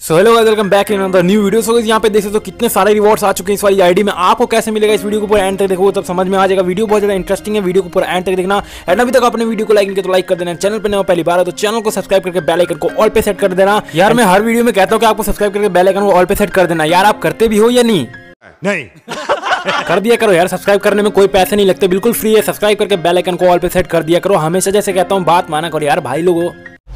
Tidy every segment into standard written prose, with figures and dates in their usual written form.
So hello guys, welcome back in another new video. So यहाँ पे देख सकते हो कितने सारे रिवॉर्ड्स आ चुके हैं इस वाली आईडी में। आपको कैसे मिलेगा इस वीडियो को पूरा एंड तक देखो तब समझ में आ जाएगा। वीडियो बहुत ज्यादा इंटरेस्टिंग है, वीडियो को पूरा एंड तक देखना। एंड अभी तक आपने वीडियो को लाइक नहीं किया तो लाइक कर देना। चैनल पर नया पहली बार है तो चैनल को सब्सक्राइब करके बेल आइकन को ऑल पे सेट कर देना। यार मैं हर वीडियो में कहता हूँ कि आपको सब्सक्राइब करके बेल आइकन को ऑल पे सेट कर देना। यार आप करते भी हो या नहीं? कर दिया करो यार। सब्सक्राइब करने में कोई पैसे नहीं लगते, बिल्कुल फ्री है। सब्सक्राइब करके बेल आइकन को ऑल पे सेट कर दिया करो। हमेशा जैसे कहता हूँ बात माना करो यार भाई लोगों।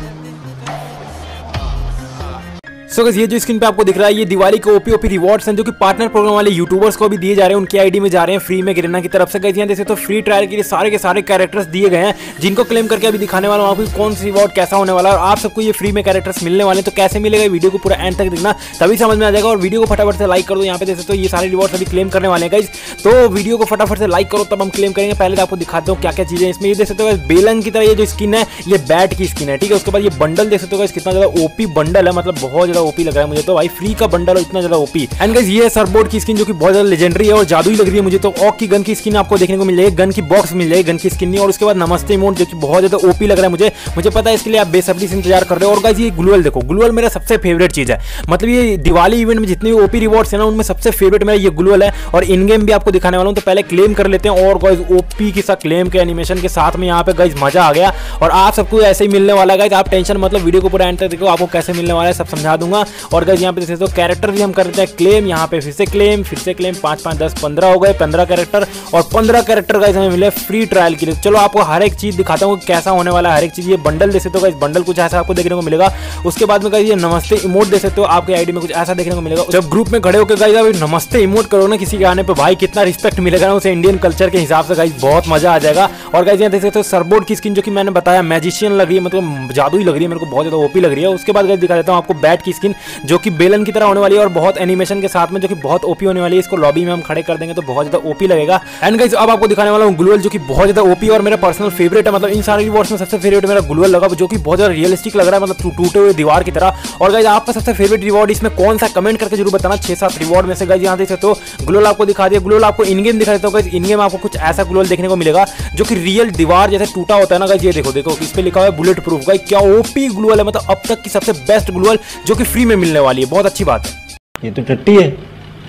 सो गाइस ये जो स्क्रीन पे आपको दिख रहा है ये दिवाली के ओपी रिवॉर्ड्स हैं जो कि पार्टनर प्रोग्राम वाले यूट्यूबर्स को भी दिए जा रहे हैं। उनकी आईडी में जा रहे हैं फ्री में गिरना की तरफ से। गाइस यहाँ जैसे तो फ्री ट्रायल के लिए सारे के सारे कैरेक्टर्स दिए गए हैं जिनको क्लेम करके अभी दिखाने वाला हूँ आपको कौन सा रिवॉर्ड कैसा होने वाला है और आप सबको ये फ्री में कैरेक्टर्स मिलने वाले हैं। तो कैसे मिलेगा वीडियो को पूरा एंड तक देखना तभी समझ में आ जाएगा। और वीडियो को फटाफट से लाइक कर दो। यहाँ पे जैसे तो ये सारे रिवॉर्ड्स अभी क्लेम करने वाले हैं गाइस, तो वीडियो को फटाफट से लाइक करो तब हम क्लेम करेंगे। पहले तो आपको दिखाता हूँ क्या क्या चीजें इसमें। ये देख सकते हो बेलन की तरह ये जो स्किन है ये बैट की स्किन है, ठीक है। उसके बाद ये बंडल देख सकते हो कितना ज्यादा ओपी बंडल है, मतलब बहुत ज्यादा ओपी लग रहा है मुझे तो भाई। फ्री का बंडल और इतना ज्यादा ओपी। एंड गाइस ये सरबोर्ड की स्किन जो कि बहुत ज्यादा लेजेंडरी है और जादुई लग रही है मुझे तो। ऑक की गन की स्किन आपको देखने को मिल जाएगी, गन की बॉक्स मिल जाएगी, गन की स्किन नहीं। और उसके बाद नमस्ते इमोट जो कि बहुत ज्यादा ओपी लग रहा है मुझे पता है, इसके लिए आप बेसब्री से इंतजार कर रहे हो। और गाइस ये ग्लूअल देखो, ग्लूअल मेरा सबसे फेवरेट चीज है। मतलब ये दिवाली इवेंट में जितने ओपी रिवॉर्ड्स है ना उनमें सबसे फेवरेट मेरा ये ग्लूअल है। और इन गेम भी आपको दिखाने वाला हूं, तो पहले क्लेम कर लेते हैं। और गाइस ओपी के साथ क्लेम के एनिमेशन के साथ में यहाँ पे गाइस मजा आ गया। और आप सबको ऐसे ही मिलने वाला है गाइस, आप टेंशन मतलब वीडियो को पूरा एंड तक देखो, आपको कैसे मिलने वाला है सब समझा दूंगा। और गाइस यहाँ पे जैसे तो कैरेक्टर भी हम करते हैं क्लेम, यहाँ पे फिर से क्लेम 5 5 10 15 हो गए 15 कैरेक्टर। और 15 कैरेक्टर गाइस हमें मिले फ्री ट्रायल के लिए। चलो आपको हर एक चीज दिखाता हूँ कैसा होने वाला है हर एक चीज। ये बंडल देख सकते हो गाइस, बंडल कुछ ऐसा आपको देखने को मिलेगा। उसके बाद में गाइस ये नमस्ते इमोट देख सकते हो, आपके आईडी में कुछ ऐसा देखने को मिलेगा। जब ग्रुप में खड़े होकर गाइस आप नमस्ते इमोट करो ना किसी के आने पे, भाई कितना रिस्पेक्ट मिलेगा ना उसे इंडियन कल्चर के हिसाब से गाइस, बहुत मजा आ जाएगा। और गाइस यहाँ देख सकते हो सरबोर्ड की स्किन जो कि मैंने बताया मैजिशियन लग रही है, मतलब जादुई लग रही है, मेरे को बहुत ज्यादा ओपी लग रही है। उसके बाद गाइस दिखा देता हूँ आपको बैट की स्किन जो कि बेलन की तरह होने वाली है और बहुत एनिमेशन के साथ में जो कि बहुत ओपी होने वाली है। इसको लॉबी में हम खड़े कर देंगे तो बहुत ज्यादा ओपी लगेगा। एंड गाइस अब आपको दिखाने वाला हूं ग्लूअल जो कि बहुत ज्यादा ओपी और मेरा पर्सनल फेवरेट है। मतलब इन सारे रिवॉर्ड्स में सबसे फेवरेट मेरा ग्लूअल लगा जो कि बहुत ज्यादा रियलिस्टिक लग रहा है, मतलब टूटे हुए दीवार की तरह। और गाइस आपका सबसे फेवरेट रिवॉर्ड इसमें कौन सा कमेंट करके जरूर बताना। 6-7 रिवॉर्ड में से गाइस यहाँ देख सकते हो ग्लूअल आपको दिखा दिया। ग्लूअल आपको इन गेम दिखा देता हूं गाइस, इन गेम आपको कुछ ऐसा ग्लूअल देखने को मिलेगा जो कि रियल दीवार जैसे टूटा होता है ना गाइस। ये देखो इस पे लिखा हुआ है बुलेट प्रूफ। गाइस क्या ओपी ग्लूअल है, मतलब अब तक की सबसे बेस्ट ग्लूअल जो कि फ्री में मिलने वाली है, बहुत अच्छी बात है। ये तो टट्टी है।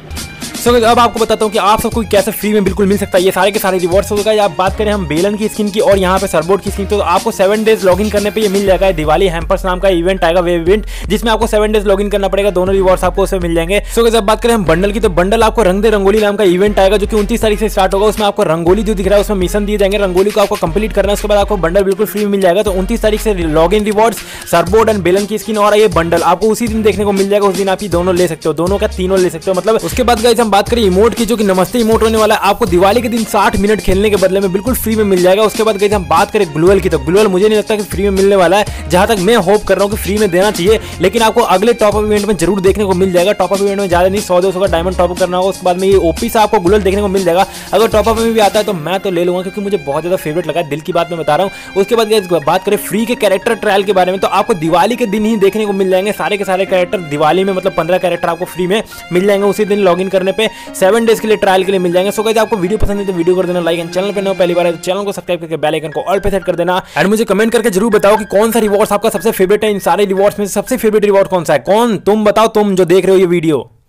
सो अब आपको बताता हूँ कि आप सबको कैसे फ्री में बिल्कुल मिल सकता है ये सारे के सारे रिवॉर्ड्स। हो गए आप बात करें हम बेलन की स्किन की और यहाँ पे सरबोर्ड की स्किन, तो आपको 7 डेज लॉगिन करने पे ये मिल जाएगा। दिवाली हैम्पर्स नाम का इवेंट आएगा, वेब इवेंट, जिसमें आपको 7 डेज लॉगिन करना पड़ेगा। दोनों रिवॉर्ड्स आपको उसमें मिल जाएंगे। सो अब बात करें हम बंडल की, तो बंडल आपको रंग दे रंगोली नाम का इवेंट आएगा जो कि 29 तारीख से स्टार्ट होगा। उसमें आपको रंगोली जो दिख रहा है उसमें मिशन दिए जाएंगे, रंगोली को आपको कंप्लीट करना है। उसके बाद आपको बंडल बिल्कुल फ्री में मिल जाएगा। तो 29 तारीख से लॉगिन रिवॉर्ड्स सरबोर्ड एंड बेलन की स्किन और ये बंडल आपको उसी दिन देखने को मिल जाएगा। उस दिन आप ये दोनों ले सकते हो, दोनों का तीनों ले सकते हो मतलब। उसके बाद गाइस हम बात करें इमोट की जो कि नमस्ते इमोट होने वाला है, आपको दिवाली के दिन 60 मिनट खेलने के बदले में बिल्कुल फ्री में मिल जाएगा। उसके बाद गाइस हम बात करें ग्लूअल की, तो ग्लूअल मुझे नहीं लगता कि फ्री में मिलने वाला है, जहां तक मैं होप कर रहा हूं कि फ्री में देना चाहिए, लेकिन आपको अगले टॉप अप इवेंट में जरूर देखने को मिल जाएगा। टॉप अप इवेंट में ज्यादा नहीं 100-200 का डायमंड टॉप अप करना होगा। उसके बाद में ये ओपी से आपको ग्लूअल देखने को मिल जाएगा। अगर टॉप अप में भी आता है तो मैं तो ले लूंगा क्योंकि मुझे बहुत ज्यादा फेवरेट लगा, दिल की बात मैं बता रहा हूं। उसके बाद गाइस बात करें फ्री के कैरेक्टर ट्रायल के बारे में, तो आपको दिवाली के दिन ही देखने को मिल जाएंगे सारे के सारे कैरेक्टर दिवाली में, मतलब 15 कैरेक्टर आपको फ्री में मिल जाएंगे उसी दिन लॉगिन करने पे। 7 डेज के लिए ट्रायल के लिए मिल जाएंगे। सो गाइस आपको वीडियो पसंद है तो वीडियो कर देना लाइक, एंड चैनल पे नए पहली बार है तो चैनल को सब्सक्राइब करके बेल आइकन को ऑल पे सेट कर देना। एंड मुझे कमेंट करके जरूर बताओ कि कौन सा रिवॉर्ड्स आपका सबसे फेवरेट है। इन सारे रिवॉर्ड्स में सबसे फेवरेट रिवॉर्ड कौन सा है, कौन तुम बताओ, तुम जो देख रहे हो ये वीडियो।